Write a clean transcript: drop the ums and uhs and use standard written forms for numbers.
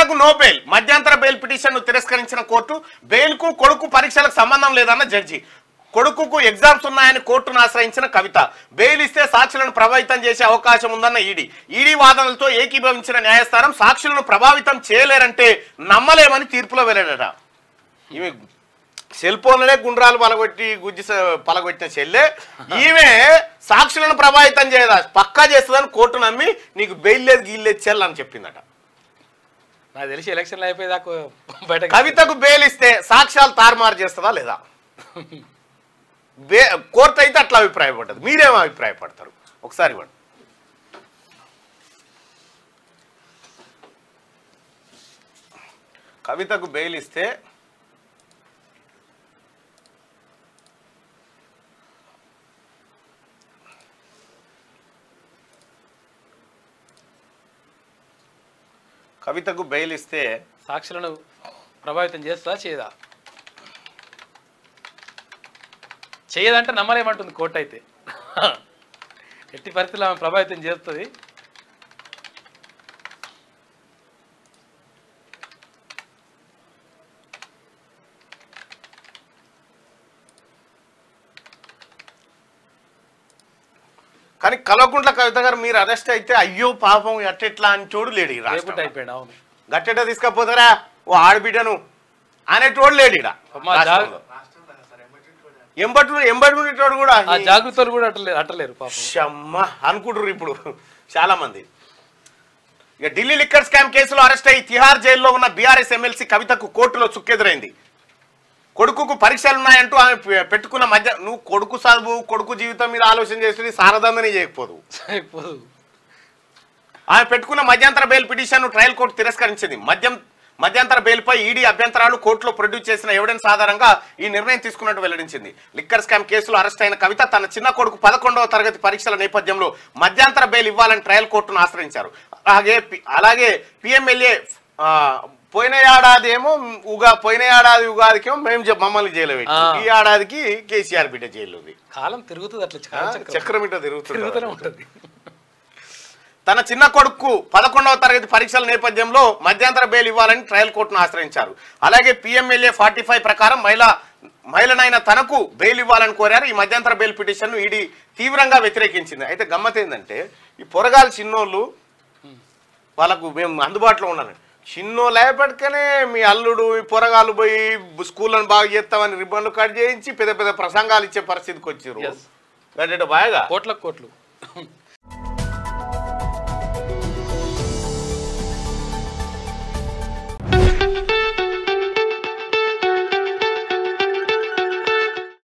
కవితకు no bail, మధ్యంతర bail పిటిషన్ను తిరస్కరించిన కోర్టు. బెయిల్కు కొడుకు పరీక్షలకు సంబంధం లేదన్న జడ్జి. కొడుకుకు ఎగ్జామ్స్ ఉన్నాయని కోర్టును ఆశ్రయించిన కవిత. బెయిల్ ఇస్తే సాక్షులను ప్రభావితం చేసే అవకాశం ఉందన్న ఈడీ వాదనలతో ఏకీభవించిన న్యాయస్థానం సాక్షులను ప్రభావితం చేయలేరంటే నమ్మలేమని తీర్పులో వెల్లడట. ఈమె సెల్ ఫోన్లనే గుండ్రాలు పలగొట్టిన చెల్లె ఈమె సాక్షులను ప్రభావితం చేయదా, పక్కా చేస్తుందని కోర్టు నమ్మి నీకు బెయిల్ లేదు గీల్లేదు చెల్లు అని చెప్పిందట. నాకు తెలిసి ఎలక్షన్లు అయిపోయేదాకా బయట కవితకు బెయిల్ ఇస్తే సాక్ష్యాలు తారుమారు చేస్తుందా లేదా? కోర్టు అయితే అట్లా అభిప్రాయపడ్డది. మీరేమో అభిప్రాయపడతారు ఒకసారి ఇవ్వండి. కవితకు బెయిల్ ఇస్తే సాక్షులను ప్రభావితం చేస్తుందా చేయదా? చేయదంటే నమ్మలేమంటుంది కోర్టు అయితే. ఎట్టి పరిస్థితుల్లో ఆమె ప్రభావితం చేస్తుంది. కానీ కల్వకుంట్ల కవిత గారు మీరు అరెస్ట్ అయితే అయ్యో పాపం అట్టెట్లా అని చూడు లేడు. అయిపోయాడు. అవును, గట్టెట తీసుకపోతారా ఓ ఆడబిడ్డను అనేటోడు లేడు. ఎంబడి కూడా జాగ్రత్తలు కూడా అట్టలేరు అనుకుంటారు ఇప్పుడు చాలా మంది. ఇక ఢిల్లీ లిక్కర్ స్కామ్ కేసులో అరెస్ట్ అయ్యి తిహార్ జైల్లో ఉన్న బీఆర్ఎస్ ఎమ్మెల్సీ కవితకు కోర్టులో చుక్కెదురైంది. కొడుకుకు పరీక్షలున్నాయంటూ ఆమె పెట్టుకున్న నువ్వు కొడుకు చదువు కొడుకు జీవితం మీద ఆలోచన చేస్తుంది సారదందని చేయకపోదు. ఆమె పెట్టుకున్న మధ్యంతర బెయిల్ పిటిషన్ను ట్రయల్ కోర్టు తిరస్కరించింది. మధ్యంతర బెయిల్పై ఈడీ అభ్యంతరాలు కోర్టులో ప్రొడ్యూస్ చేసిన ఎవిడెన్స్ ఆధారంగా ఈ నిర్ణయం తీసుకున్నట్టు వెల్లడించింది. లిక్కర్ స్కామ్ కేసులో అరెస్ట్ అయిన కవిత తన చిన్న కొడుకు 11వ తరగతి పరీక్షల నేపథ్యంలో మధ్యంతర బెయిల్ ఇవ్వాలని ట్రయల్ కోర్టును ఆశ్రయించారు. అలాగే పిఎంఎల్ఏ పోయిన ఏడాది ఉగాదికేమో మేము మమ్మల్ని జైలు పెట్టి ఈ ఏడాదికి కేసీఆర్ బిడ్డ జైలు ఉంది. కాలం తిరుగుతుంది, అట్లా చక్రమిట తిరుగుతుంది. తన చిన్న కొడుకు 11వ తరగతి పరీక్షల నేపథ్యంలో మధ్యంతర బెయిల్ ఇవ్వాలని ట్రయల్ కోర్టును ఆశ్రయించారు. అలాగే పిఎంఎల్ఏ 45 ప్రకారం మహిళనైన తనకు బెయిల్ ఇవ్వాలని కోరారు. ఈ మధ్యంతర బెయిల్ పిటిషన్ను ఈడీ తీవ్రంగా వ్యతిరేకించింది. అయితే గమ్మత్ ఏంటంటే ఈ పొరగాలు చిన్నోళ్ళు వాళ్ళకు మేము అందుబాటులో ఉన్నాను. చిన్నోళ్ళేపటికనే మీ అల్లుడు ఈ పొరగాలు పోయి స్కూళ్ళను బాగా చేస్తామని రిబ్బన్లు కట్ చేయించి పెద్ద పెద్ద ప్రసంగాలు ఇచ్చే పరిస్థితికి వచ్చారు. బాగా కోట్లకు కోట్లు